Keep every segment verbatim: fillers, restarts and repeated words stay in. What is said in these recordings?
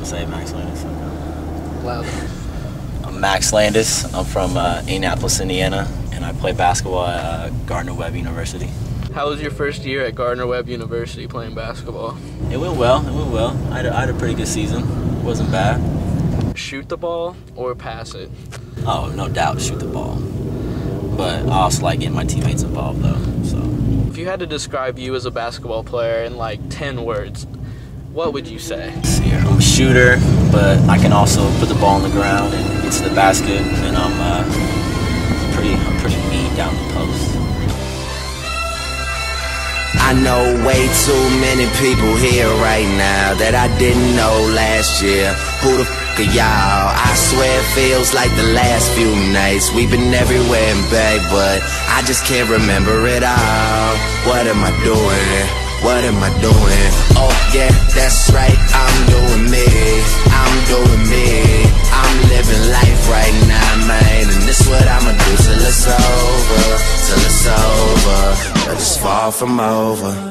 say Max Landis. Loud. I'm Max Landis. I'm from uh, Indianapolis, Indiana, and I play basketball at uh, Gardner-Webb University. How was your first year at Gardner-Webb University playing basketball? It went well. It went well. I had a, I had a pretty good season. It wasn't bad. Shoot the ball or pass it? Oh, no doubt, shoot the ball. But I also like getting my teammates involved, though. So, if you had to describe you as a basketball player in like ten words, what would you say? I'm a shooter, but I can also put the ball on the ground and get to the basket, and I'm uh, pretty, I'm pretty mean down the post. I know way too many people here right now that I didn't know last year. Who the f are y'all? I swear it feels like the last few nights. We've been everywhere and back, but I just can't remember it all. What am I doing? What am I doing? Oh yeah, that's right, I'm doing me. I'm doing me. I'm living life right now, man, and this what I'ma do till it's over. Till it's over, but it's far from over.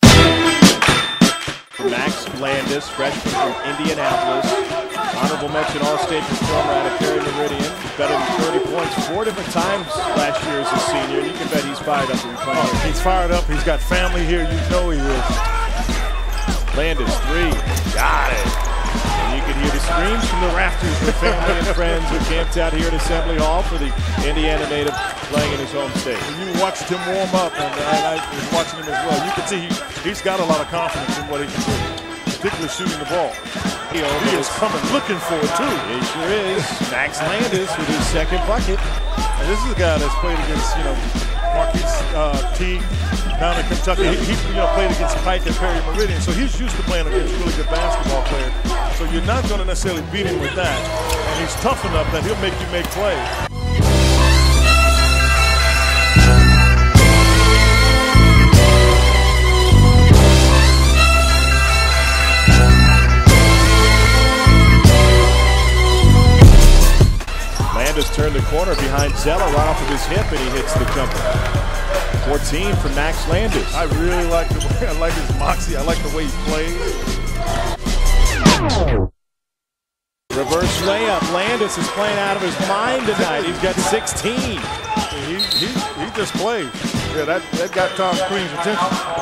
Max Landis, freshman from Indianapolis. Honorable mention All-State performer out of Perry Meridian. He's better than thirty points four different times last year as a senior. You can bet he's fired up to be playing. Oh, he's fired up. He's got family here. You know he is. Landis, three. Got it. And you can hear the screams from the rafters when family and friends are camped out here at Assembly Hall for the Indiana native playing in his home state. When you watched him warm up, and I, I was watching him as well, you can see he, he's got a lot of confidence in what he can do, particularly shooting the ball. He, he is coming looking for it, too. He sure is. Max Landis with his second bucket. And this is a guy that's played against, you know, Marquise uh, Teague down in Kentucky. He, he you know, played against Pike and Perry Meridian, so he's used to playing against really good basketball players. So you're not going to necessarily beat him with that. And he's tough enough that he'll make you make plays. Landis turned the corner behind Zella right off of his hip, and he hits the jumper. fourteen for Max Landis. I really like the way, I like his moxie. I like the way he plays. Reverse layup. Landis is playing out of his mind tonight. He's got sixteen. He, he, he just plays. Yeah, that, that got Tom Green's attention.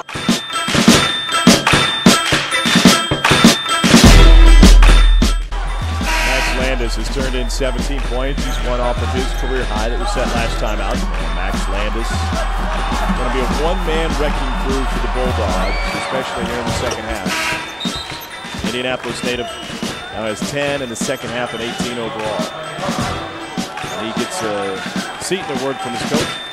Landis has turned in seventeen points. He's one off of his career high that was set last time out. And Max Landis going to be a one-man wrecking crew for the Bulldogs, especially here in the second half. Indianapolis native now has ten in the second half and eighteen overall. And he gets a seat and a word from his coach.